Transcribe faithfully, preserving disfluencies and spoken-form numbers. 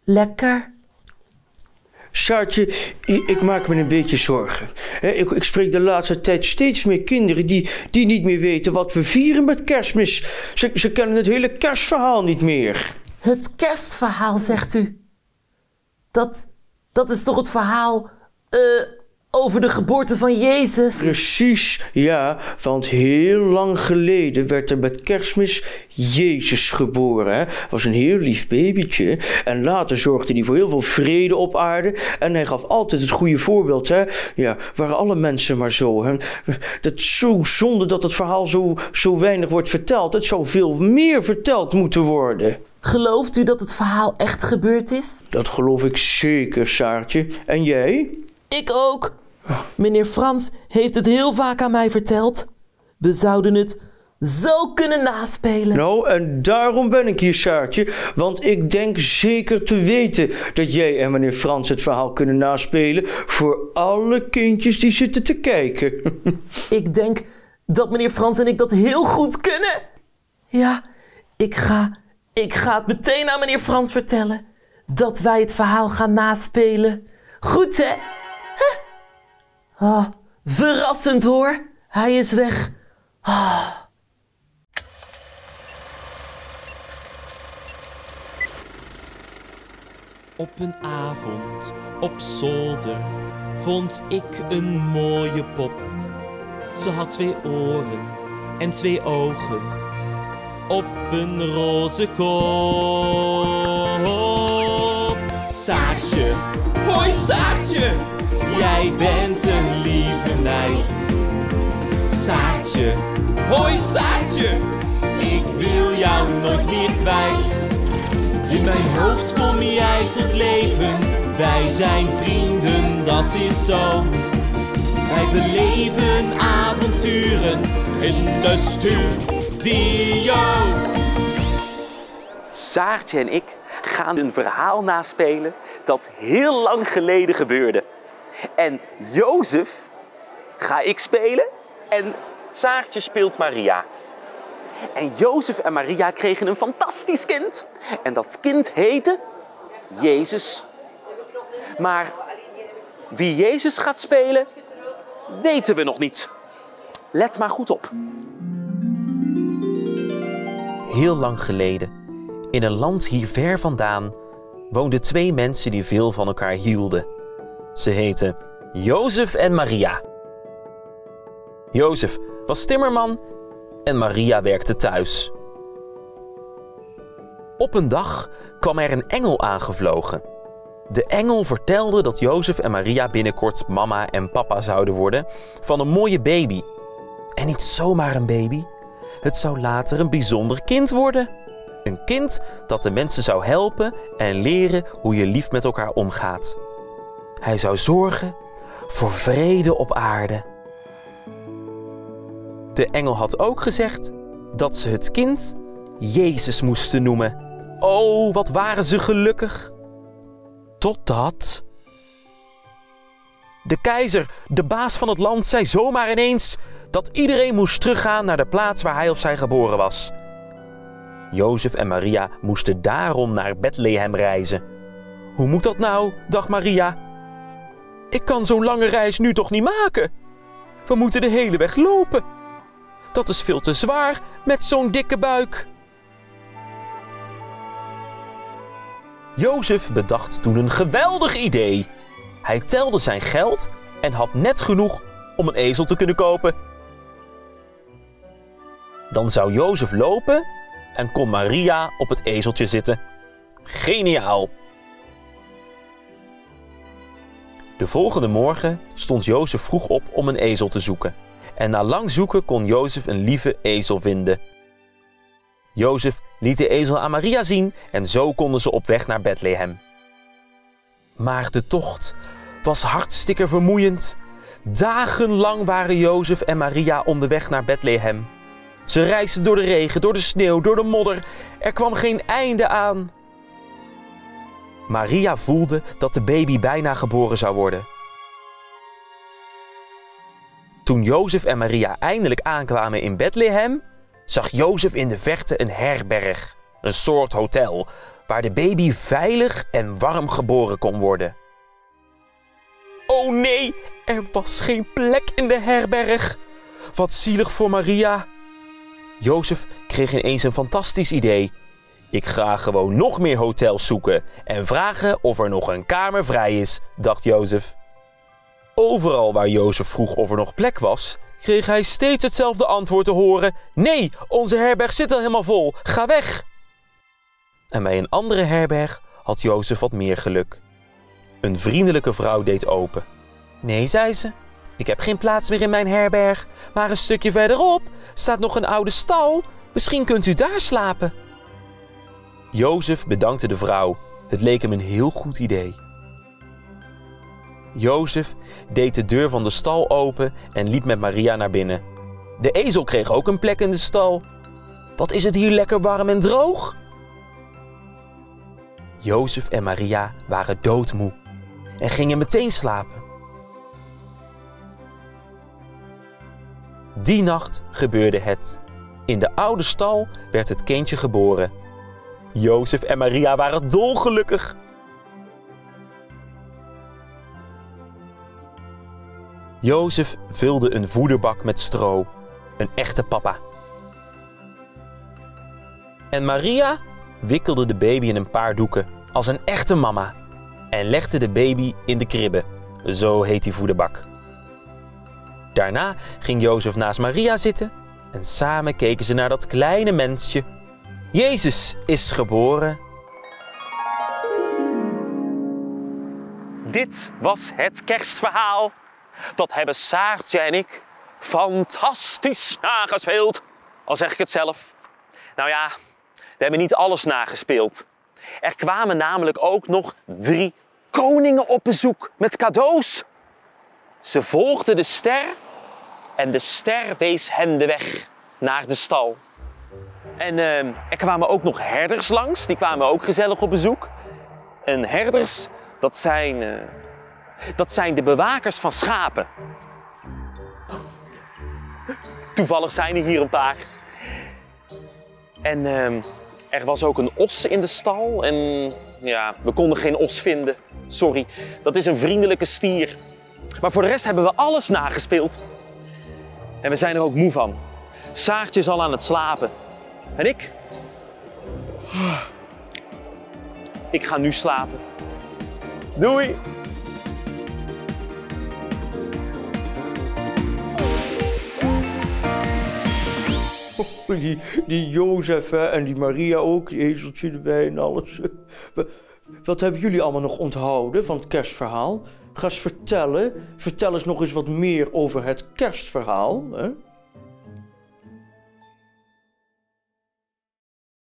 Lekker. Saartje, ik maak me een beetje zorgen. Ik, ik spreek de laatste tijd steeds meer kinderen die, die niet meer weten wat we vieren met Kerstmis. Ze, ze kennen het hele kerstverhaal niet meer. Het kerstverhaal, zegt u? Dat, dat is toch het verhaal uh, over de geboorte van Jezus? Precies, ja, want heel lang geleden werd er met Kerstmis Jezus geboren. Hè? Was een heel lief babytje. En later zorgde hij voor heel veel vrede op aarde. En hij gaf altijd het goede voorbeeld. Hè? Ja, waren alle mensen maar zo. Hè? Dat is zo zonde dat het verhaal zo, zo weinig wordt verteld. Het zou veel meer verteld moeten worden. Gelooft u dat het verhaal echt gebeurd is? Dat geloof ik zeker, Saartje. En jij? Ik ook. Meneer Frans heeft het heel vaak aan mij verteld. We zouden het zo kunnen naspelen. Nou, en daarom ben ik hier, Saartje. Want ik denk zeker te weten dat jij en meneer Frans het verhaal kunnen naspelen voor alle kindjes die zitten te kijken. Ik denk dat meneer Frans en ik dat heel goed kunnen. Ja, ik ga, ik ga het meteen aan meneer Frans vertellen. Dat wij het verhaal gaan naspelen. Goed, hè? Huh? Oh, verrassend hoor. Hij is weg. Oh. Op een avond op zolder vond ik een mooie pop. Ze had twee oren en twee ogen op een roze kop. Saartje, hoi Saartje, jij bent een lieve meid. Saartje, hoi Saartje, ik wil jou nooit meer kwijt. In mijn hoofd kom jij tot leven, wij zijn vrienden, dat is zo. Wij beleven avonturen in de studio. Saartje en ik gaan een verhaal naspelen dat heel lang geleden gebeurde. En Jozef ga ik spelen en Saartje speelt Maria. En Jozef en Maria kregen een fantastisch kind. En dat kind heette Jezus. Maar wie Jezus gaat spelen, weten we nog niet. Let maar goed op. Heel lang geleden, in een land hier ver vandaan, woonden twee mensen die veel van elkaar hielden. Ze heten Jozef en Maria. Jozef was timmerman en Maria werkte thuis. Op een dag kwam er een engel aangevlogen. De engel vertelde dat Jozef en Maria binnenkort mama en papa zouden worden van een mooie baby. En niet zomaar een baby. Het zou later een bijzonder kind worden. Een kind dat de mensen zou helpen en leren hoe je lief met elkaar omgaat. Hij zou zorgen voor vrede op aarde. De engel had ook gezegd dat ze het kind Jezus moesten noemen. Oh, wat waren ze gelukkig. Totdat de keizer, de baas van het land, zei zomaar ineens dat iedereen moest teruggaan naar de plaats waar hij of zij geboren was. Jozef en Maria moesten daarom naar Bethlehem reizen. Hoe moet dat nou, dacht Maria. Ik kan zo'n lange reis nu toch niet maken? We moeten de hele weg lopen. Dat is veel te zwaar met zo'n dikke buik. Jozef bedacht toen een geweldig idee. Hij telde zijn geld en had net genoeg om een ezel te kunnen kopen. Dan zou Jozef lopen en kon Maria op het ezeltje zitten. Geniaal! De volgende morgen stond Jozef vroeg op om een ezel te zoeken. En na lang zoeken kon Jozef een lieve ezel vinden. Jozef liet de ezel aan Maria zien en zo konden ze op weg naar Bethlehem. Maar de tocht was hartstikke vermoeiend. Dagenlang waren Jozef en Maria onderweg naar Bethlehem. Ze reisden door de regen, door de sneeuw, door de modder. Er kwam geen einde aan. Maria voelde dat de baby bijna geboren zou worden. Toen Jozef en Maria eindelijk aankwamen in Bethlehem, zag Jozef in de verte een herberg, een soort hotel, waar de baby veilig en warm geboren kon worden. Oh nee, er was geen plek in de herberg. Wat zielig voor Maria. Jozef kreeg ineens een fantastisch idee. Ik ga gewoon nog meer hotels zoeken en vragen of er nog een kamer vrij is, dacht Jozef. Overal waar Jozef vroeg of er nog plek was, kreeg hij steeds hetzelfde antwoord te horen. Nee, onze herberg zit al helemaal vol, ga weg! En bij een andere herberg had Jozef wat meer geluk. Een vriendelijke vrouw deed open. Nee, zei ze, ik heb geen plaats meer in mijn herberg, maar een stukje verderop staat nog een oude stal. Misschien kunt u daar slapen. Jozef bedankte de vrouw. Het leek hem een heel goed idee. Jozef deed de deur van de stal open en liep met Maria naar binnen. De ezel kreeg ook een plek in de stal. Wat is het hier lekker warm en droog? Jozef en Maria waren doodmoe en gingen meteen slapen. Die nacht gebeurde het. In de oude stal werd het kindje geboren. Jozef en Maria waren dolgelukkig. Jozef vulde een voederbak met stro, een echte papa. En Maria wikkelde de baby in een paar doeken, als een echte mama, en legde de baby in de kribbe, zo heet die voederbak. Daarna ging Jozef naast Maria zitten en samen keken ze naar dat kleine mensje. Jezus is geboren. Dit was het kerstverhaal. Dat hebben Saartje en ik fantastisch nagespeeld. Al zeg ik het zelf. Nou ja, we hebben niet alles nagespeeld. Er kwamen namelijk ook nog drie koningen op bezoek met cadeaus. Ze volgden de ster en de ster wees hen de weg naar de stal. En uh, er kwamen ook nog herders langs, die kwamen ook gezellig op bezoek. En herders, dat zijn, uh, dat zijn de bewakers van schapen. Toevallig zijn er hier een paar. En uh, er was ook een os in de stal en ja, we konden geen os vinden. Sorry, dat is een vriendelijke stier. Maar voor de rest hebben we alles nagespeeld. En we zijn er ook moe van. Saartje is al aan het slapen. En ik? Ik ga nu slapen. Doei! Die, die Jozef hè, en die Maria ook, die ezeltje erbij en alles. Wat hebben jullie allemaal nog onthouden van het kerstverhaal? Ga eens vertellen. Vertel eens nog eens wat meer over het kerstverhaal. Hè?